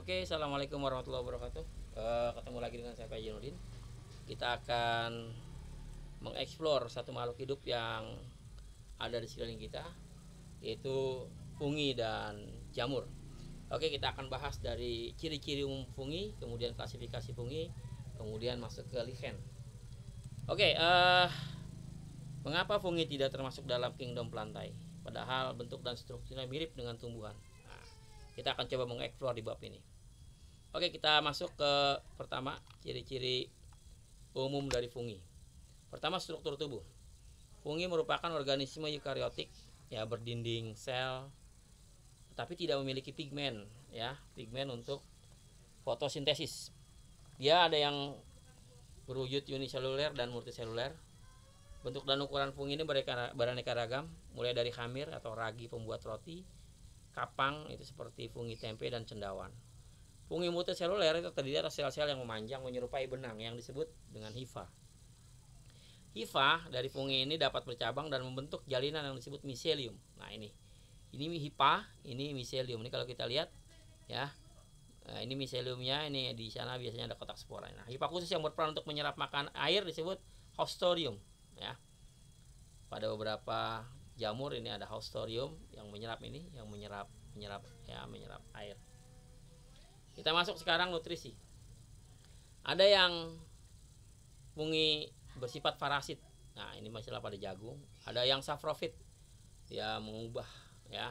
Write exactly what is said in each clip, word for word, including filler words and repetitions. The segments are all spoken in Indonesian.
Oke, assalamualaikum warahmatullahi wabarakatuh. Uh, ketemu lagi dengan saya Pak Janudin. Kita akan mengeksplor satu makhluk hidup yang ada di sekeliling kita, yaitu fungi dan jamur. Oke, kita akan bahas dari ciri-ciri umum fungi, kemudian klasifikasi fungi, kemudian masuk ke lichen. Oke, uh, mengapa fungi tidak termasuk dalam kingdom plantae, padahal bentuk dan strukturnya mirip dengan tumbuhan? Kita akan coba mengeksplor di bab ini. Oke, kita masuk ke pertama, ciri-ciri umum dari fungi. Pertama, struktur tubuh. Fungi merupakan organisme eukariotik, ya, berdinding sel, tapi tidak memiliki pigmen, ya, pigmen untuk fotosintesis. Dia ada yang berwujud uniseluler dan multiseluler. Bentuk dan ukuran fungi ini beraneka ragam, mulai dari khamir atau ragi pembuat roti, kapang itu seperti fungi tempe dan cendawan. Fungi multiseluler itu terdiri atas sel-sel yang memanjang menyerupai benang yang disebut dengan hifa. Hifa dari fungi ini dapat bercabang dan membentuk jalinan yang disebut miselium. Nah, ini ini hifa, ini miselium. Ini kalau kita lihat, ya, nah, ini miseliumnya, ini di sana biasanya ada kotak spora. Nah, hifa khusus yang berperan untuk menyerap makan air disebut haustorium, ya. Pada beberapa jamur ini ada haustorium yang menyerap ini, yang menyerap menyerap ya menyerap air. Kita masuk sekarang nutrisi. Ada yang fungi bersifat parasit. Nah, ini masalah pada jagung. Ada yang saprofit, dia mengubah, ya,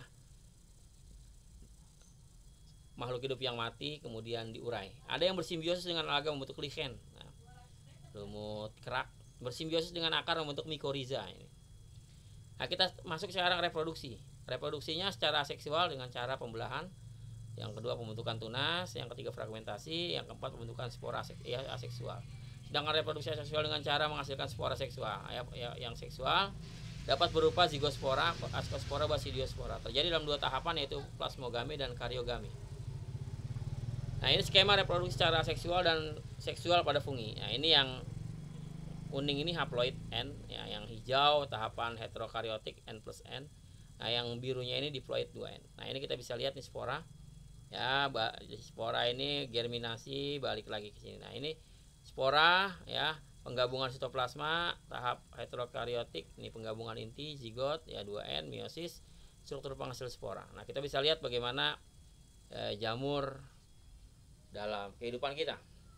makhluk hidup yang mati kemudian diurai. Ada yang bersimbiosis dengan alga membentuk lichen. Nah, lumut kerak bersimbiosis dengan akar membentuk mikoriza ini. Nah, kita masuk sekarang reproduksi. Reproduksinya secara seksual dengan cara pembelahan. Yang kedua pembentukan tunas, yang ketiga fragmentasi, yang keempat pembentukan spora ya, aseksual. Sedangkan reproduksi seksual dengan cara menghasilkan spora seksual, ya, ya, yang seksual dapat berupa zigospora, ascospora, basidiospora. Terjadi dalam dua tahapan, yaitu plasmogami dan karyogami. Nah, ini skema reproduksi secara seksual dan seksual pada fungi. Nah, ini yang kuning ini haploid N, ya, yang hijau tahapan heterokaryotik N plus N. Nah, yang birunya ini diploid dua N. Nah, ini kita bisa lihat nih spora. Ya, spora ini germinasi balik lagi ke sini. Nah, ini spora, ya, penggabungan sitoplasma tahap heterokaryotik, ini penggabungan inti zigot, ya, dua N, meiosis, struktur penghasil spora. Nah, kita bisa lihat bagaimana eh, jamur dalam kehidupan kita.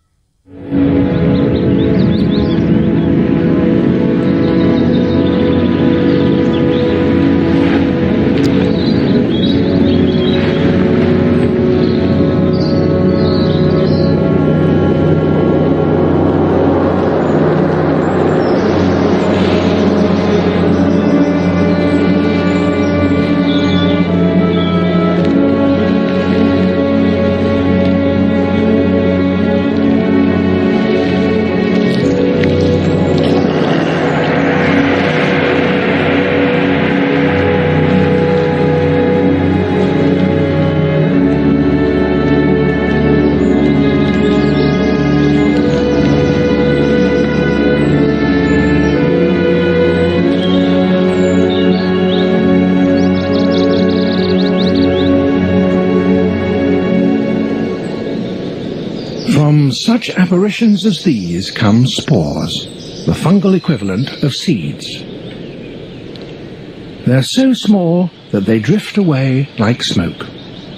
From such apparitions as these come spores, the fungal equivalent of seeds. They're so small that they drift away like smoke.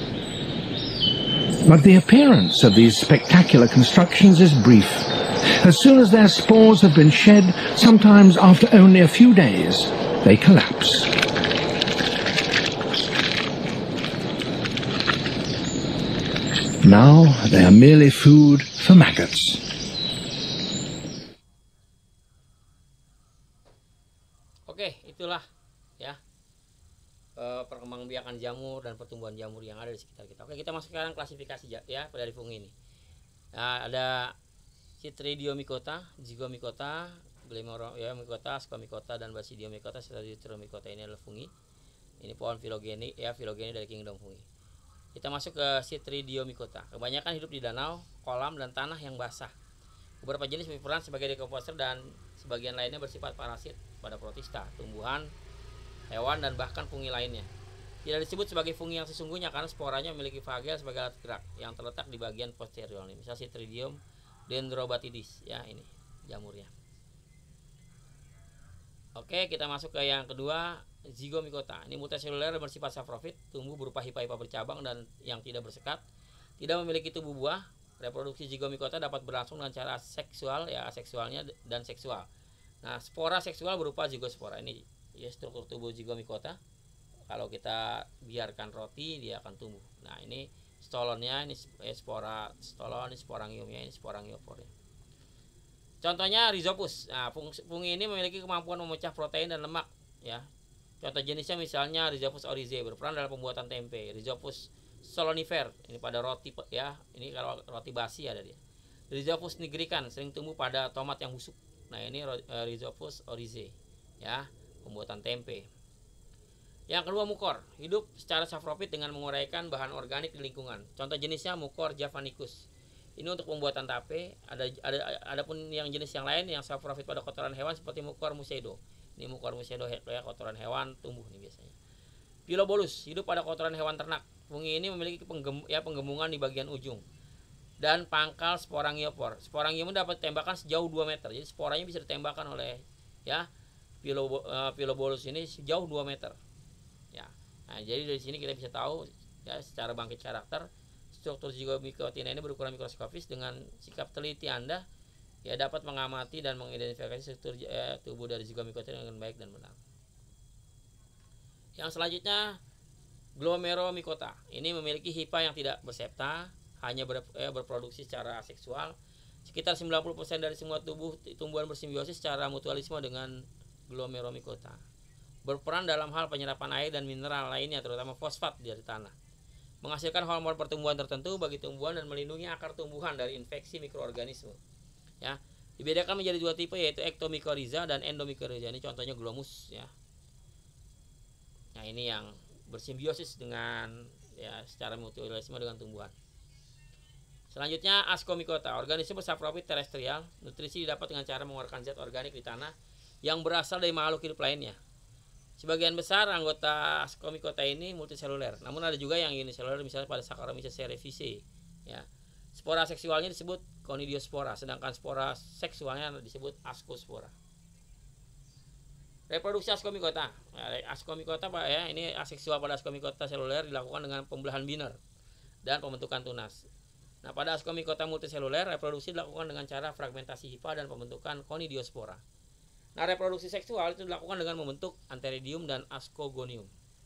But the appearance of these spectacular constructions is brief. As soon as their spores have been shed, sometimes after only a few days, they collapse. Now they are merely food for maggots. Oke, itulah, ya, perkembangbiakan jamur dan pertumbuhan jamur yang ada di sekitar kita. Oke, kita masuk sekarang klasifikasi, ya, dari fungi ini. Nah, ada Chytridiomycota, Zygomycota, Glemorrhea-mycota, Ascomycota, dan Basidiomycota serta Deuteromycota. Ini adalah fungi. Ini pohon filogeni, ya, filogeni dari kingdom fungi. Kita masuk ke Chytridiomycota. Kebanyakan hidup di danau, kolam, dan tanah yang basah. Beberapa jenis berperan sebagai decomposer dan sebagian lainnya bersifat parasit pada protista, tumbuhan, hewan, dan bahkan fungi lainnya. Tidak disebut sebagai fungi yang sesungguhnya karena sporanya memiliki flagel sebagai alat gerak yang terletak di bagian posterior ini. Misal Citridium dendrobatidis, ya ini jamurnya. Oke, kita masuk ke yang kedua, Zygomicota. Ini multiseluler bersifat saprofit, tumbuh berupa hifa-hifa bercabang dan yang tidak bersekat, tidak memiliki tubuh buah. Reproduksi Zygomicota dapat berlangsung dengan cara seksual, ya aseksualnya dan seksual. Nah, spora seksual berupa zygospora. Ini ya struktur tubuh Zygomicota. Kalau kita biarkan roti, dia akan tumbuh. Nah, ini stolonnya, ini spora stolon, ini sporangiumnya, ini sporangiopornya. Contohnya Rhizopus. Nah, fungi ini memiliki kemampuan memecah protein dan lemak, ya. Contoh jenisnya misalnya Rhizopus oryzae, berperan dalam pembuatan tempe. Rhizopus solonifer, ini pada roti, ya. Ini kalau roti basi ada dia. Rhizopus nigrican, sering tumbuh pada tomat yang busuk. Nah, ini Rhizopus oryzae, ya, pembuatan tempe. Yang kedua, mukor, hidup secara saprofit dengan menguraikan bahan organik di lingkungan. Contoh jenisnya Mucor javanicus. Ini untuk pembuatan tape. Ada ada adapun yang jenis yang lain yang saprofit pada kotoran hewan seperti Mucor mucedo. Ini Mucor mucedo ya, kotoran hewan tumbuh nih biasanya. Pilobolus, hidup pada kotoran hewan ternak. Fungi ini memiliki penggem, ya, penggemungan di bagian ujung dan pangkal sporangiopor. Sporangium dapat ditembakkan sejauh dua meter. Jadi sporanya bisa ditembakkan oleh, ya, Pilobo, uh, Pilobolus ini sejauh dua meter. Ya. Nah, jadi dari sini kita bisa tahu, ya, secara bangkit karakter struktur Zygomicotina ini berukuran mikroskopis. Dengan sikap teliti Anda, ya, dapat mengamati dan mengidentifikasi struktur, ya, tubuh dari Zygomicotina dengan baik dan benar. Yang selanjutnya Glomeromicota. Ini memiliki hifa yang tidak bersepta, hanya ber, eh, berproduksi secara seksual. Sekitar sembilan puluh persen dari semua tubuh tumbuhan bersimbiosis secara mutualisme dengan Glomeromicota. Berperan dalam hal penyerapan air dan mineral lainnya, terutama fosfat dari tanah. Menghasilkan hormon pertumbuhan tertentu bagi tumbuhan dan melindungi akar tumbuhan dari infeksi mikroorganisme. Ya, dibedakan menjadi dua tipe, yaitu Ectomycorrhiza dan Endomycorrhiza. Ini contohnya Glomus, ya. Nah, ini yang bersimbiosis dengan, ya, secara mutualisme dengan tumbuhan. Selanjutnya Ascomycota, organisme saprofit terestrial. Nutrisi didapat dengan cara mengeluarkan zat organik di tanah yang berasal dari makhluk hidup lainnya. Sebagian besar anggota Ascomycota ini multiseluler, namun ada juga yang uniseluler, misalnya pada Saccharomyces cerevisiae, ya. Spora seksualnya disebut Conidiospora, sedangkan spora seksualnya disebut Ascospora. Reproduksi Ascomycota. Nah, Ascomycota, Pak, ya, ini aseksual pada Ascomycota seluler dilakukan dengan pembelahan biner dan pembentukan tunas. Nah, pada Ascomycota multiseluler, reproduksi dilakukan dengan cara fragmentasi hifa dan pembentukan Conidiospora. Nah, reproduksi seksual itu dilakukan dengan membentuk Antheridium dan Ascogonium.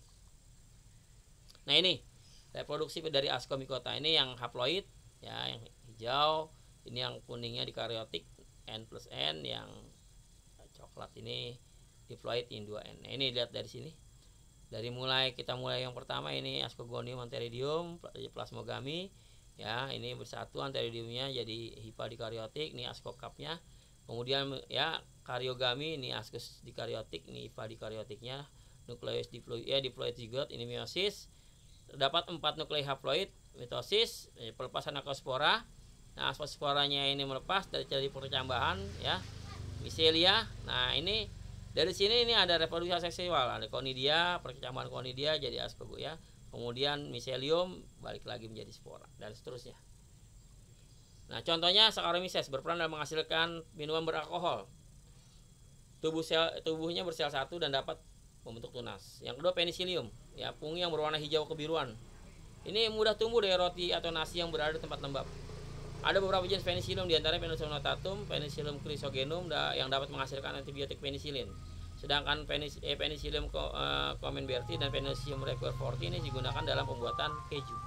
Nah, ini reproduksi dari Ascomycota. Ini yang haploid, ya, yang hijau. Ini yang kuningnya dikaryotik, N plus N. Yang coklat ini diploid, in dua N. Nah, ini lihat dari sini. Dari mulai kita mulai yang pertama ini Ascogonium Antheridium, plasmogami, ya, ini bersatu Antheridiumnya jadi hifa dikaryotik, ini Ascocapnya. Kemudian, ya, karyogami, ini ascus dikaryotik, ini hifa dikaryotiknya. Nukleus diploid, ya, diploid zigot, ini meiosis. Terdapat empat nuklei haploid, mitosis, pelepasan ascospora. Nah, ascosporanya ini melepas dari jadi percambahan, ya, micelia. Nah, ini dari sini ini ada reproduksi aseksual, ada conidia, perkecambahan conidia jadi ascogo, ya. Kemudian miselium balik lagi menjadi spora dan seterusnya. Nah, contohnya Saccharomyces berperan dalam menghasilkan minuman beralkohol. Tubuh sel, tubuhnya bersel satu dan dapat membentuk tunas. Yang kedua Penicillium, ya, fungi yang berwarna hijau kebiruan. Ini mudah tumbuh dari roti atau nasi yang berada di tempat lembab. Ada beberapa jenis Penicillium, diantaranya Penicillium notatum, Penicillium chrysogenum yang dapat menghasilkan antibiotik penicillin. Sedangkan Penicillium comenberti dan Penicillium roqueforti ini digunakan dalam pembuatan keju.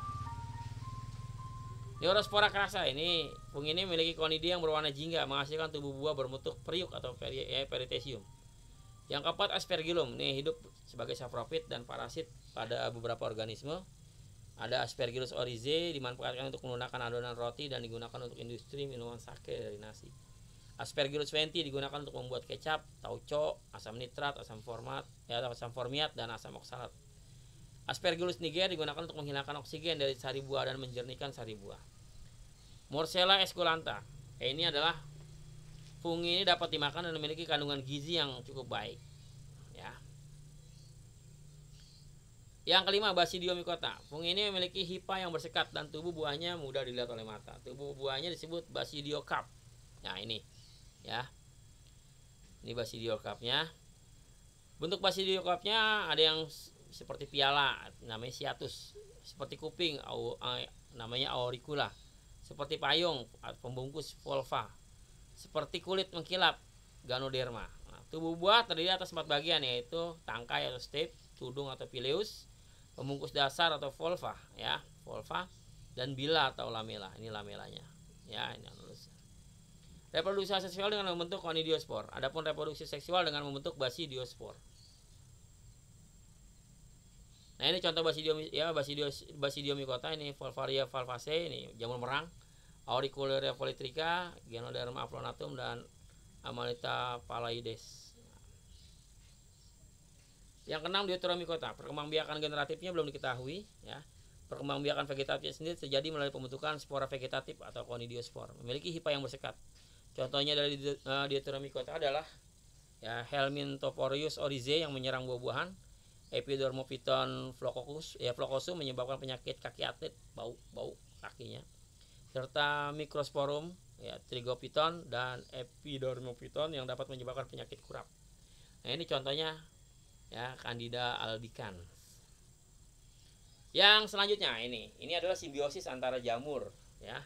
Neurospora crassa, ini fungi ini memiliki konidia yang berwarna jingga, menghasilkan tubuh buah berbentuk periuk atau peri, eh, peritesium. Yang keempat Aspergillum, ini hidup sebagai saprofit dan parasit pada beberapa organisme. Ada Aspergillus oryzae, dimanfaatkan untuk menggunakan adonan roti dan digunakan untuk industri minuman sake dari nasi. Aspergillus venti digunakan untuk membuat kecap, tauco, asam nitrat, asam format, ya, asam formiat dan asam oksalat. Aspergillus niger digunakan untuk menghilangkan oksigen dari sari buah dan menjernihkan sari buah. Morsella esculenta, eh, ini adalah fungi ini dapat dimakan dan memiliki kandungan gizi yang cukup baik, ya. Yang kelima, Basidiomycota. Fungi ini memiliki hifa yang bersekat dan tubuh buahnya mudah dilihat oleh mata. Tubuh buahnya disebut basidiokarp. Nah ini, ya, ini basidiokarpnya. Bentuk basidiokarpnya ada yang seperti piala, namanya siatus. Seperti kuping, au, namanya auricula. Seperti payung, pembungkus volva. Seperti kulit mengkilap, ganoderma. Nah, tubuh buah terdiri atas empat bagian, yaitu tangkai atau step, tudung atau pileus, pembungkus dasar atau volva, ya, volva, dan bila atau lamela. Ini lamelanya, ya, ini anulus. Reproduksi seksual dengan membentuk conidiospor. Adapun reproduksi seksual dengan membentuk basidiospor. Nah ini contoh basidiom, ya, basidios, Basidiomycota. Ini Volvaria valvaceae, ini jamur merang, Auricularia polytricha, Ganoderma aflonatum, dan Amanita phalloides. Yang keenam, Deuteromycota. Perkembangbiakan generatifnya belum diketahui, ya. Perkembangbiakan vegetatifnya sendiri terjadi melalui pembentukan spora vegetatif atau conidiospor. Memiliki hifa yang bersekat. Contohnya dari uh, Deuteromycota adalah, ya, Helminthophoreus oryzae yang menyerang buah-buahan, Epidermophyton phlocosus, ya, phlocosus menyebabkan penyakit kaki atlet, bau bau kakinya, serta Microsporum, ya, Trigophyton, dan Epidermophyton yang dapat menyebabkan penyakit kurap. Nah ini contohnya, ya, Candida albicans. Yang selanjutnya ini, ini adalah simbiosis antara jamur, ya,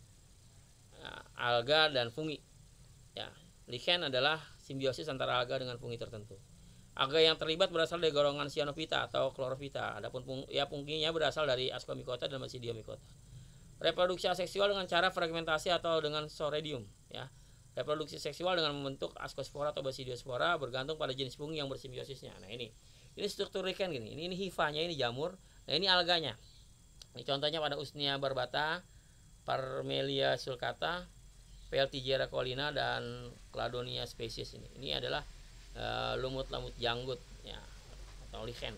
alga dan fungi. Ya, lichen adalah simbiosis antara alga dengan fungi tertentu. Alga yang terlibat berasal dari golongan Cyanophyta atau Chlorophyta. Adapun pung, ya, funginya berasal dari Ascomycota dan Basidiomycota. Reproduksi aseksual dengan cara fragmentasi atau dengan soredium, ya. Reproduksi seksual dengan membentuk Ascospora atau Basidiospora bergantung pada jenis fungi yang bersimbiosisnya. Nah ini, ini struktur lichen gini. Ini, ini hifanya, ini jamur. Nah ini alganya. Ini contohnya pada Usnea barbata, Parmelia sulcata, Peltigera collina, dan Cladonia spesies ini. Ini adalah uh, lumut-lumut janggut, ya, atau lichen.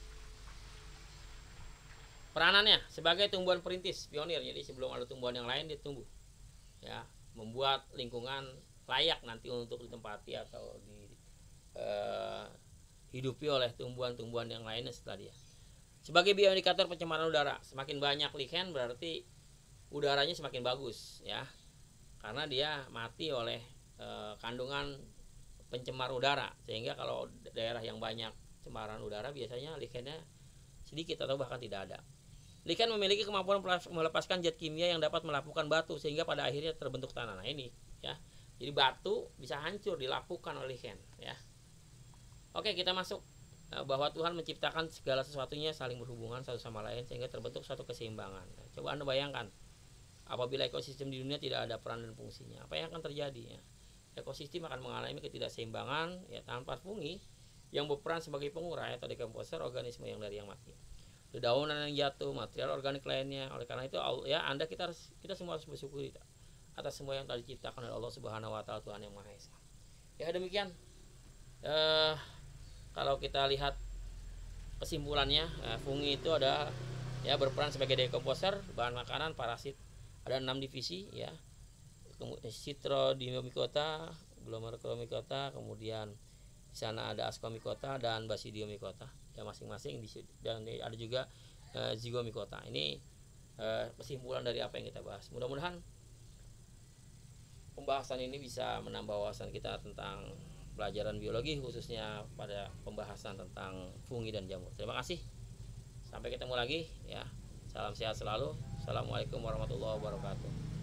Peranannya sebagai tumbuhan perintis, pionir. Jadi sebelum ada tumbuhan yang lain dia tumbuh, ya, membuat lingkungan layak nanti untuk ditempati atau dihidupi uh, oleh tumbuhan-tumbuhan yang lainnya setelah dia. Sebagai bioindikator pencemaran udara, semakin banyak lichen berarti udaranya semakin bagus, ya, karena dia mati oleh uh, kandungan pencemar udara. Sehingga kalau daerah yang banyak cemaran udara biasanya lichennya sedikit atau bahkan tidak ada. Lichen memiliki kemampuan melepaskan zat kimia yang dapat melapukan batu sehingga pada akhirnya terbentuk tanah. Nah ini, ya, jadi batu bisa hancur dilapukan oleh lichen, ya. Oke, kita masuk bahwa Tuhan menciptakan segala sesuatunya saling berhubungan satu sama lain sehingga terbentuk suatu keseimbangan. Nah, coba Anda bayangkan apabila ekosistem di dunia tidak ada peran dan fungsinya, apa yang akan terjadi, ya? Ekosistem akan mengalami ketidakseimbangan, ya, tanpa fungi yang berperan sebagai pengurai atau dekomposer organisme yang dari yang mati. Dedaunan yang jatuh, material organik lainnya. Oleh karena itu, ya, Anda kita harus kita semua harus bersyukur atas semua yang telah diciptakan oleh Allah Subhanahu wa taala, Tuhan yang Maha Esa. Ya, demikian. Eh, kalau kita lihat kesimpulannya, eh, fungi itu ada, ya, berperan sebagai dekomposer bahan makanan, parasit. Ada enam divisi, ya. Citrodiomycota, Glomerulomycota, kemudian di sana ada Ascomycota dan Basidiomycota, ya, masing-masing, dan ada juga e, Zygomycota. Ini e, kesimpulan dari apa yang kita bahas. Mudah-mudahan pembahasan ini bisa menambah wawasan kita tentang pelajaran biologi, khususnya pada pembahasan tentang fungi dan jamur. Terima kasih. Sampai ketemu lagi, ya. Salam sehat selalu. Assalamualaikum warahmatullahi wabarakatuh.